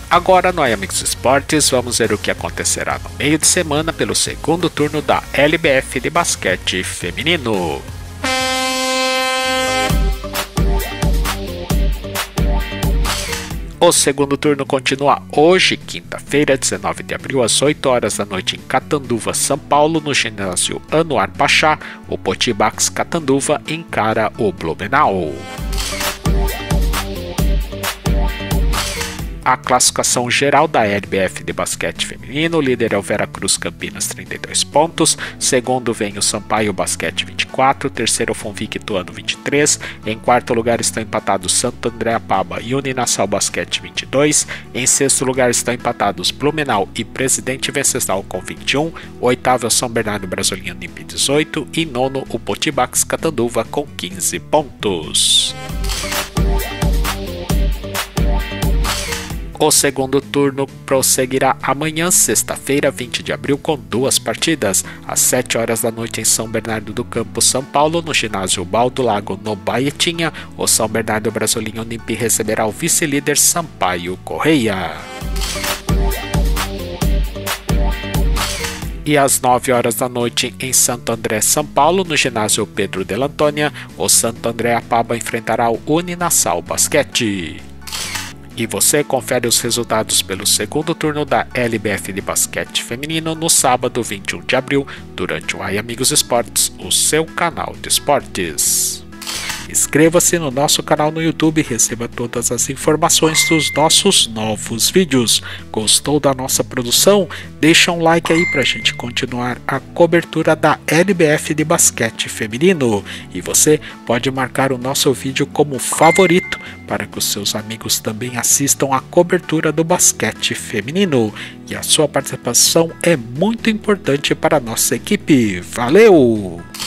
Agora no Amigos Esportes, vamos ver o que acontecerá no meio de semana pelo segundo turno da LBF de basquete feminino. O segundo turno continua hoje, quinta-feira, 19 de abril, às 8 horas da noite em Catanduva, São Paulo, no ginásio Anuar Pachá. O Potibax Catanduva encara o Blumenau. A classificação geral da LBF de basquete feminino: o líder é o Veracruz Campinas, 32 pontos, segundo vem o Sampaio Basquete, 24, terceiro o Fonvic Ituano, 23, em quarto lugar estão empatados Santo André-Apaba e Uninassal Basquete, 22, em sexto lugar estão empatados Blumenau e Presidente Venceslau com 21, oitavo é o São Bernardo Brasolim Unip, 18 e nono o Potibax Catanduva com 15 pontos. O segundo turno prosseguirá amanhã, sexta-feira, 20 de abril, com duas partidas. Às 7 horas da noite em São Bernardo do Campo, São Paulo, no ginásio Baldo Lago, no Baetinha, o São Bernardo Brasolim Unip receberá o vice-líder Sampaio Correia. E às 9 horas da noite em Santo André, São Paulo, no ginásio Pedro de Antônia, o Santo André-Apaba enfrentará o Uninassal Basquete. E você confere os resultados pelo segundo turno da LBF de basquete feminino no sábado, 21 de abril, durante o Amigos Esportes, o seu canal de esportes. Inscreva-se no nosso canal no YouTube e receba todas as informações dos nossos novos vídeos. Gostou da nossa produção? Deixa um like aí pra gente continuar a cobertura da LBF de basquete feminino. E você pode marcar o nosso vídeo como favorito para que os seus amigos também assistam a cobertura do basquete feminino. E a sua participação é muito importante para a nossa equipe. Valeu!